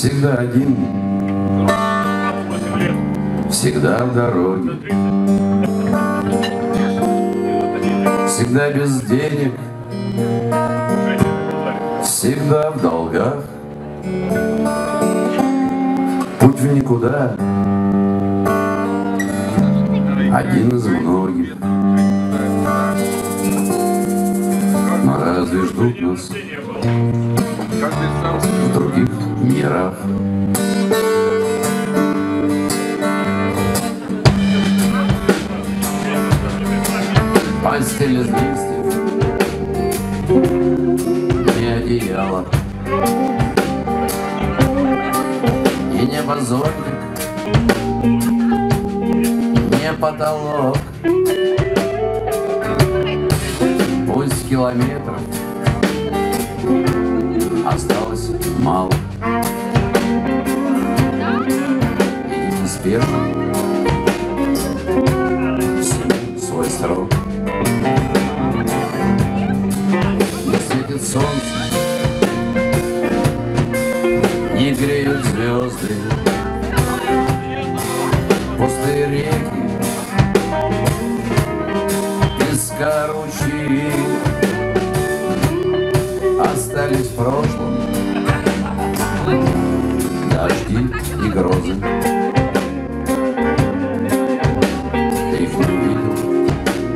Всегда один, всегда в дороге, всегда без денег, всегда в долгах. Путь в никуда, один из многих. Но разве ждут нас в других мирах? Постель из листьев, не одеяло и не позорник, не потолок. Пусть километров осталось мало, и неспешно всему свой срок. Не светит солнце, не греют звезды, пустые реки, песка ручьи остались в прошлом, дожди и грозы. Ты их не увидел,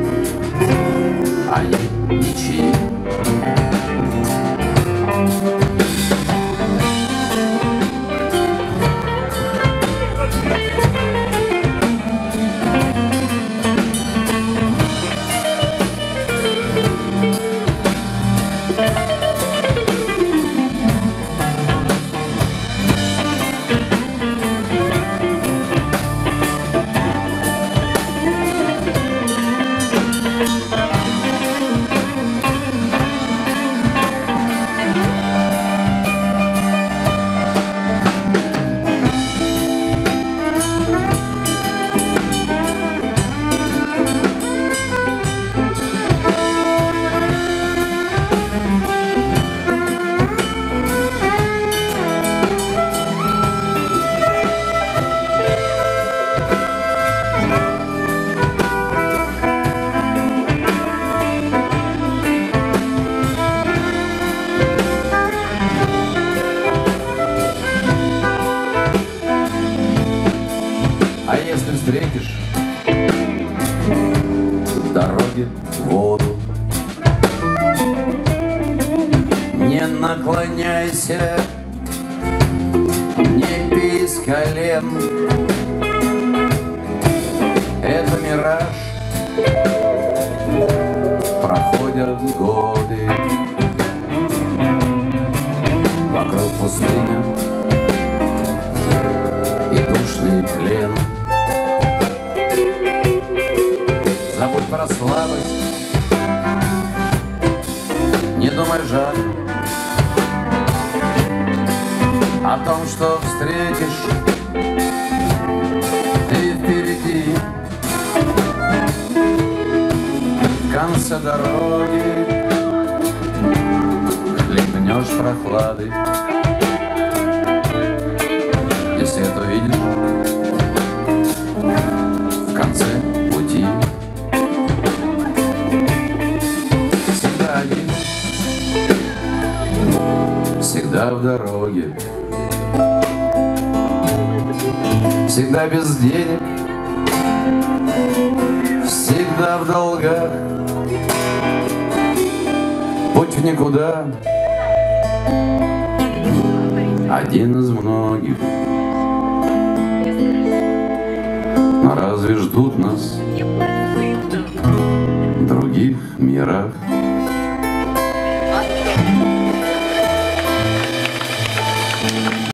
они ничьи. А если встретишь в дороге воду, не наклоняйся, не пей с колен. Это мираж, проходят годы, вокруг пустыня и душный плен. Забудь про слабость, не думай жаль о том, что встретишь ты впереди. В конце дороги хлебнешь прохлады, и свет увидишь в конце пути. Всегда один, всегда в дороге, всегда без денег, всегда в долгах. Путь в никуда, один из многих. Но разве ждут нас в других мирах?